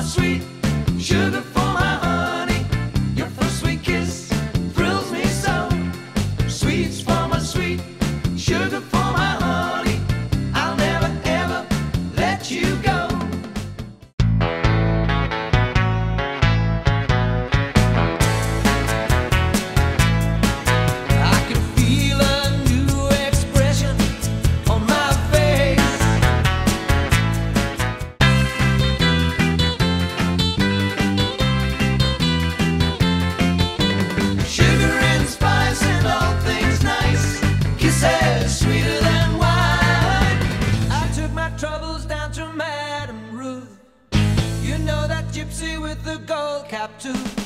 sweet, sugar for my honey. Your first sweet kiss thrills me so. Sweets for my sweet, sugar for my honey. I'll never ever let you go. Sweeter than wine. I took my troubles down to Madame Ruth. You know that gypsy with the gold cap too.